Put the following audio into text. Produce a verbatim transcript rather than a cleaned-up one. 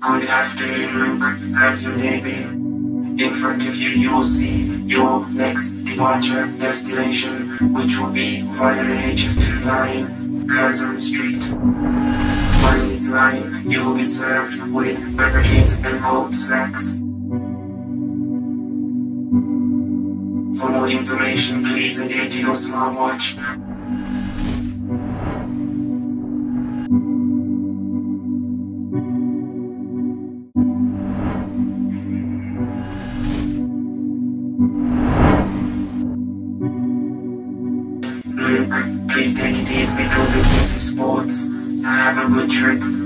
Good afternoon, Luke. How's your day been? In front of you, you will see your next departure destination, which will be via the H S two line, Curzon Street. On this line, you will be served with beverages and cold snacks. For more information, please adhere to your smartwatch. Luke, please take it easy with those excessive sports. Have a good trip.